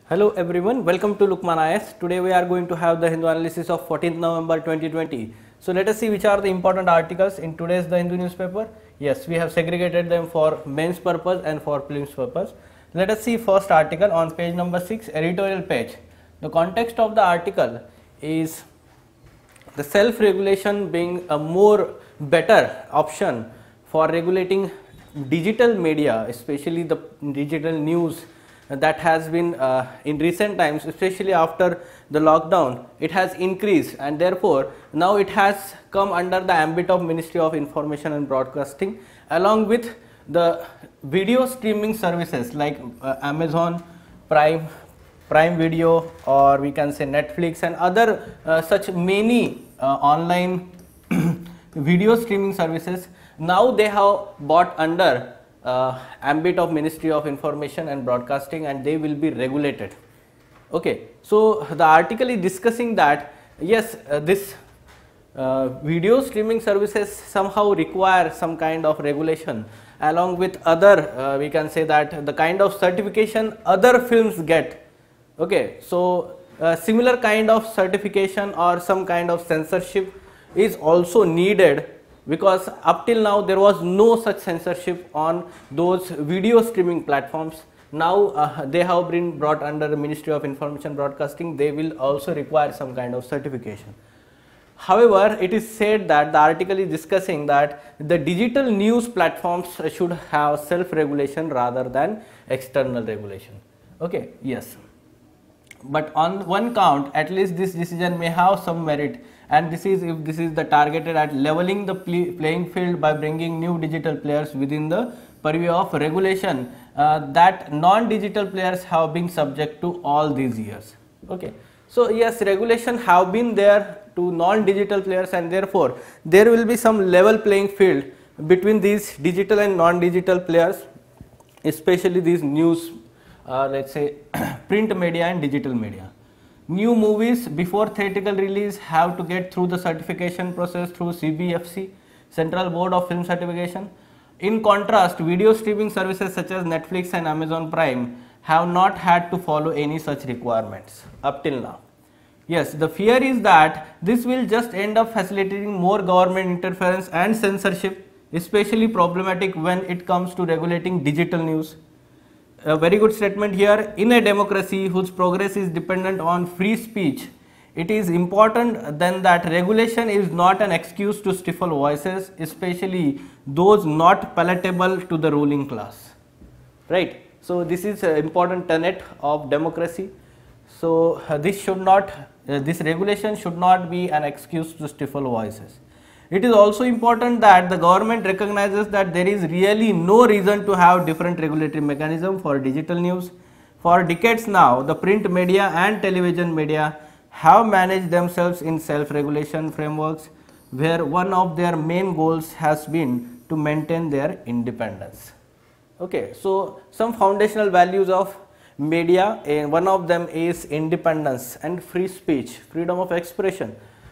Hello everyone, welcome to Lukman IS. Today we are going to have the Hindu analysis of 14th November 2020. So let us see which are the important articles in today's The Hindu newspaper. Yes, we have segregated them for mains purpose and for prelims purpose. Let us see first article on page number 6, editorial page. The context of the article is the self-regulation being a more better option for regulating digital media, especially the digital news that has been in recent times, especially after the lockdown, it has increased, and therefore now it has come under the ambit of Ministry of Information and Broadcasting, along with the video streaming services like Amazon Prime Video, or we can say Netflix and other such many online video streaming services. Now they have bought under ambit of Ministry of Information and Broadcasting, and they will be regulated. Okay, so the article is discussing that yes, this video streaming services somehow require some kind of regulation, along with other we can say that the kind of certification other films get. Okay, so similar kind of certification or some kind of censorship is also needed, because up till now there was no such censorship on those video streaming platforms. Now they have been brought under the Ministry of Information Broadcasting. They will also require some kind of certification. However, it is said that the article is discussing that the digital news platforms should have self-regulation rather than external regulation. Okay, yes. But on one count, at least this decision may have some merit, and this is if this is the targeted at leveling the playing field by bringing new digital players within the purview of regulation that non-digital players have been subject to all these years. Okay, so yes, regulation have been there to non-digital players, and therefore there will be some level playing field between these digital and non-digital players, especially these news let's say print media and digital media. New movies before theatrical release have to get through the certification process through CBFC, Central Board of Film Certification. In contrast, video streaming services such as Netflix and Amazon Prime have not had to follow any such requirements up till now. Yes, the fear is that this will just end up facilitating more government interference and censorship, especially problematic when it comes to regulating digital news. A very good statement here. In a democracy whose progress is dependent on free speech, it is important then that regulation is not an excuse to stifle voices, especially those not palatable to the ruling class. Right? So this is an important tenet of democracy. So this regulation should not be an excuse to stifle voices. It is also important that the government recognizes that there is really no reason to have different regulatory mechanism for digital news. For decades now, the print media and television media have managed themselves in self-regulation frameworks, where one of their main goals has been to maintain their independence. Okay, so some foundational values of media, one of them is independence and free speech, freedom of expression.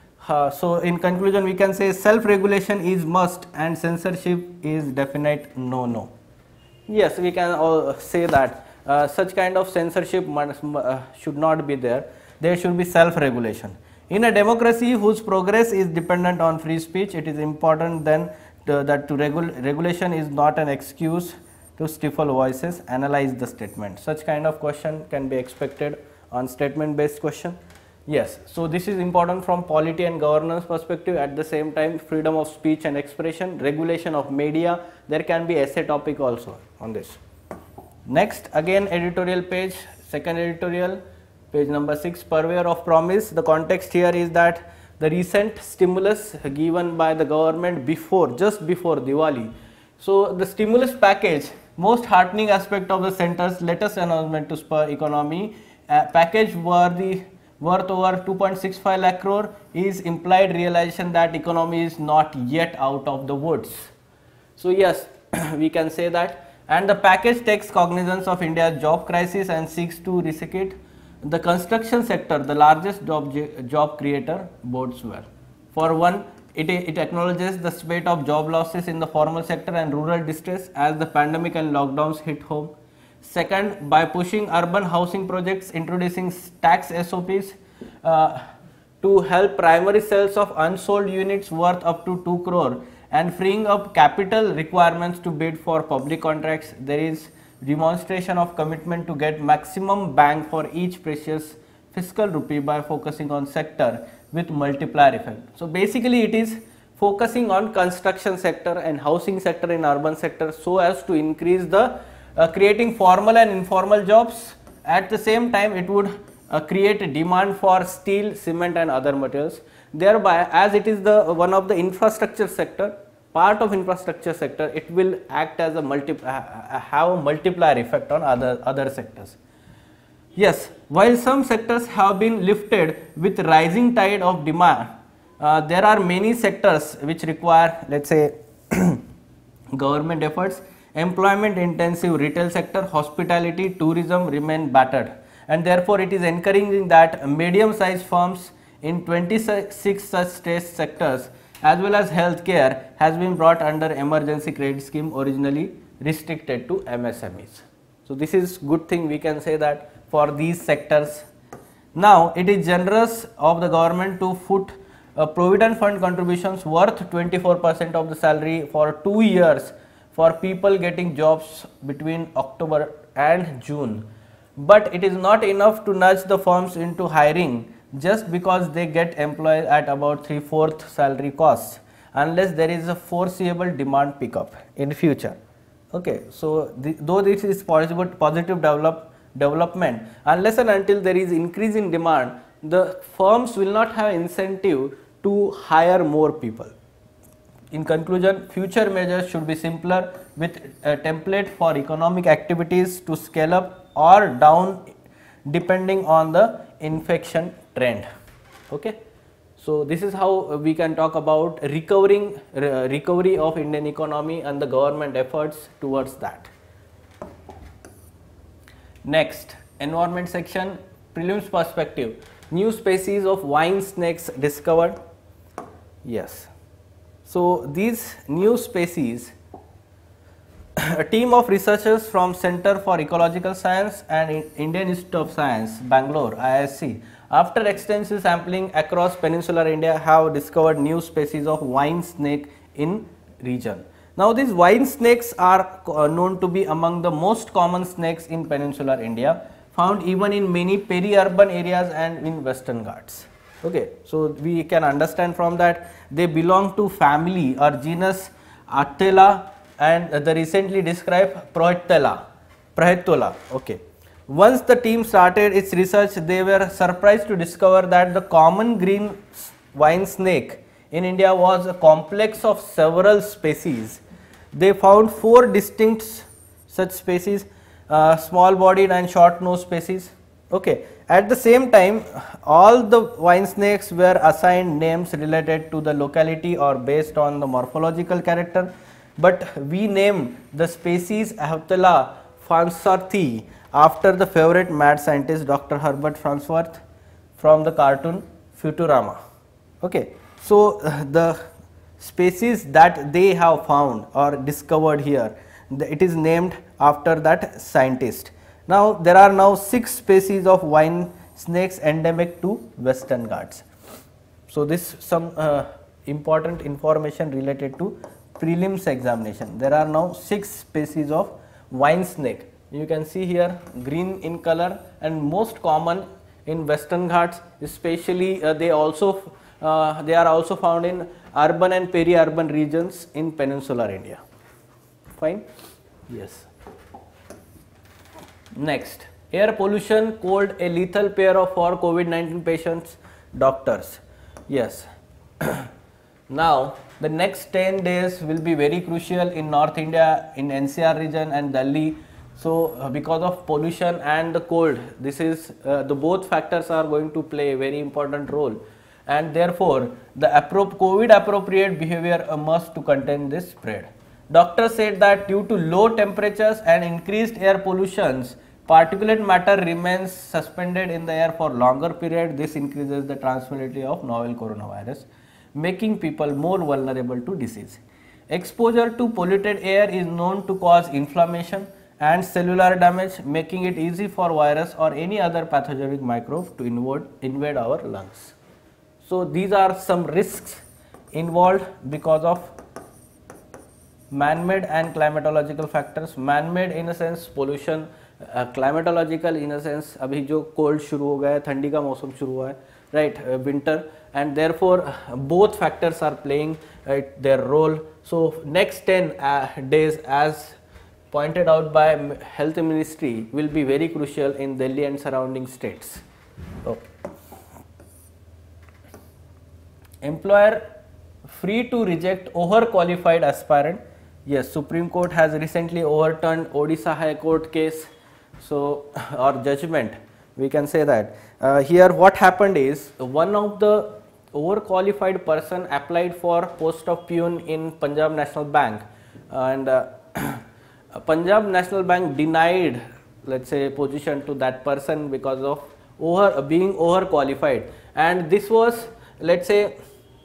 So in conclusion, we can say self-regulation is must and censorship is definite no. Yes, we can all say that such kind of censorship should not be there. There should be self-regulation. In a democracy whose progress is dependent on free speech, it is important then that regulation is not an excuse to stifle voices. Analyze the statement. Such kind of question can be expected on statement based question. Yes, so this is important from polity and governance perspective. At the same time, freedom of speech and expression, regulation of media, there can be essay topic also on this. Next, again editorial page, second editorial, page number 6, purveyor of promise. The context here is that the recent stimulus given by the government just before Diwali. So the stimulus package, most heartening aspect of the centre's latest announcement to spur economy, package worth over 2.65 lakh crore is implied realization that economy is not yet out of the woods. So yes, we can say that, and the package takes cognizance of India's job crisis and seeks to reshape it. The construction sector, the largest job creator, bodes well. For one, it acknowledges the spate of job losses in the formal sector and rural distress as the pandemic and lockdowns hit home. Second, by pushing urban housing projects, introducing tax SOPs to help primary sales of unsold units worth up to 2 crore and freeing up capital requirements to bid for public contracts. There is demonstration of commitment to get maximum bang for each precious fiscal rupee by focusing on sector with multiplier effect. So basically it is focusing on construction sector and housing sector in urban sector so as to increase the creating formal and informal jobs. At the same time it would create a demand for steel, cement and other materials. Thereby, as it is the one of the infrastructure sector, part of infrastructure sector, it will act as a have a multiplier effect on other sectors. Yes, while some sectors have been lifted with rising tide of demand, there are many sectors which require, let's say, government efforts. Employment intensive retail sector, hospitality, tourism remain battered, and therefore it is encouraging that medium sized firms in 26 such state sectors as well as healthcare has been brought under emergency credit scheme originally restricted to MSMEs. So this is good thing, we can say that for these sectors. Now it is generous of the government to foot provident fund contributions worth 24% of the salary for 2 years for people getting jobs between October and June. But it is not enough to nudge the firms into hiring just because they get employees at about 3/4 salary costs, unless there is a foreseeable demand pickup in future. Okay, so though this is positive development, unless and until there is increase in demand, the firms will not have incentive to hire more people. In conclusion, future measures should be simpler with a template for economic activities to scale up or down depending on the infection trend. Okay. So this is how we can talk about recovery of Indian economy and the government efforts towards that. Next, environment section, prelims perspective. New species of wine snakes discovered. Yes. So these new species, a team of researchers from Center for Ecological Science and Indian Institute of Science, Bangalore, IISc, after extensive sampling across peninsular India, have discovered new species of wine snake in region. Now these wine snakes are known to be among the most common snakes in peninsular India, found even in many peri-urban areas and in Western Ghats. Okay, so we can understand from that they belong to family or genus Attila and the recently described Prohetula. Okay. Once the team started its research, they were surprised to discover that the common green wine snake in India was a complex of several species. They found 4 distinct such species, small bodied and short nosed species. Okay. At the same time, all the wine snakes were assigned names related to the locality or based on the morphological character, but we named the species Ahatula farnsworthi after the favorite mad scientist Dr. Herbert Farnsworth from the cartoon Futurama. Okay. So the species that they have found or discovered here, it is named after that scientist. Now there are now 6 species of wine snakes endemic to Western Ghats. So this some important information related to prelims examination. There are now 6 species of wine snake. You can see here green in color and most common in Western Ghats, especially they are also found in urban and peri-urban regions in peninsular India. Fine. Yes. Next, air pollution called a lethal pair for COVID-19 patients, doctors. Yes. Now, the next 10 days will be very crucial in North India, in NCR region and Delhi. So, because of pollution and the cold, this is the both factors are going to play a very important role, and therefore the COVID appropriate behavior must to contain this spread. Doctors said that due to low temperatures and increased air pollutions, particulate matter remains suspended in the air for longer period. This increases the transmissibility of novel coronavirus, making people more vulnerable to disease. Exposure to polluted air is known to cause inflammation and cellular damage, making it easy for virus or any other pathogenic microbe to invade our lungs. So these are some risks involved because of man-made and climatological factors. Man-made in a sense pollution, climatological in a sense अभी जो cold शुरू हो गया है, ठंडी का मौसम शुरू हुआ है, right, winter, and therefore both factors are playing their role. So next 10 days, as pointed out by Health Ministry, will be very crucial in Delhi and surrounding states. Okay. Employer free to reject overqualified aspirant. Yes, Supreme Court has recently overturned Odisha High Court case, so or judgment, we can say that. Here what happened is, one of the overqualified person applied for post of peon in Punjab National Bank, and Punjab National Bank denied, let's say, position to that person because of being overqualified, and this was, let's say,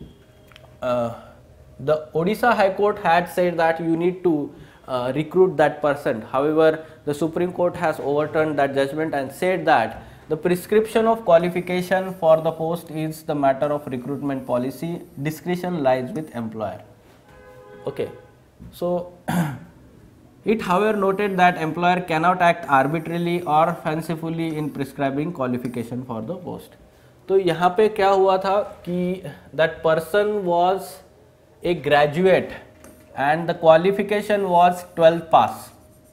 the Odisha High Court had said that you need to recruit that person. However, the Supreme Court has overturned that judgment and said that the prescription of qualification for the post is the matter of recruitment policy. Discretion lies with employer. Okay, so it however noted that employer cannot act arbitrarily or fancifully in prescribing qualification for the post. तो यहाँ पे क्या हुआ था कि that person was a graduate and the qualification was 12th pass.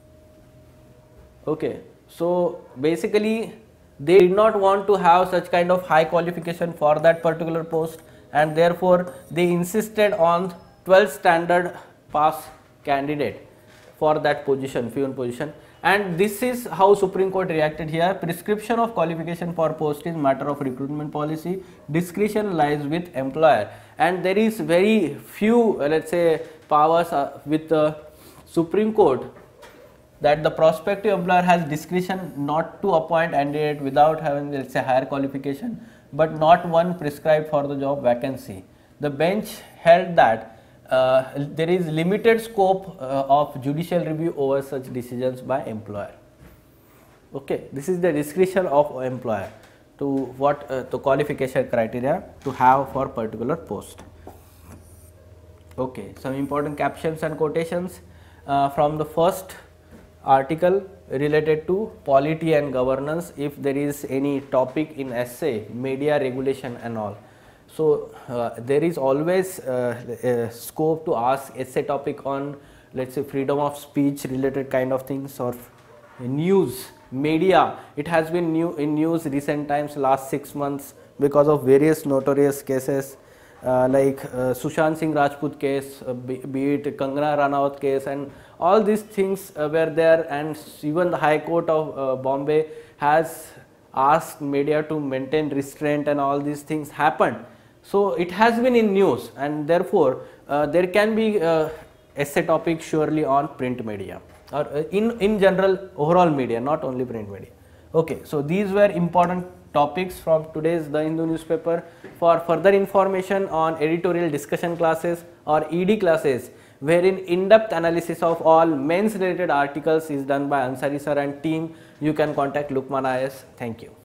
Okay, so basically they did not want to have such kind of high qualification for that particular post, and therefore they insisted on 12th standard pass candidate for that position, peon position. And this is how Supreme Court reacted here. Prescription of qualification for post is matter of recruitment policy. Discretion lies with employer. And there is very few, let's say, powers with the Supreme Court, that the prospective employer has discretion not to appoint candidate without having, let's say, higher qualification, but not one prescribed for the job vacancy. The bench held that there is limited scope of judicial review over such decisions by employer. Okay, this is the discretion of employer to what the qualification criteria to have for particular post. Okay, some important captions and quotations from the first article related to polity and governance. If there is any topic in essay, media regulation and all. So there is always scope to ask essay topic on, let's say, freedom of speech related kind of things, or news, media. It has been in news recent times, last 6 months, because of various notorious cases like Sushant Singh Rajput case, be it Kangana Ranaut case, and all these things were there, and even the High Court of Bombay has asked media to maintain restraint, and all these things happened. So it has been in news, and therefore there can be essay topic surely on print media, or in general overall media, not only print media. Okay, so these were important topics from today's The Hindu newspaper. For further information on editorial discussion classes or ED classes, wherein in-depth analysis of all mains related articles is done by Ansari sir and team, you can contact Lukman IAS. Thank you.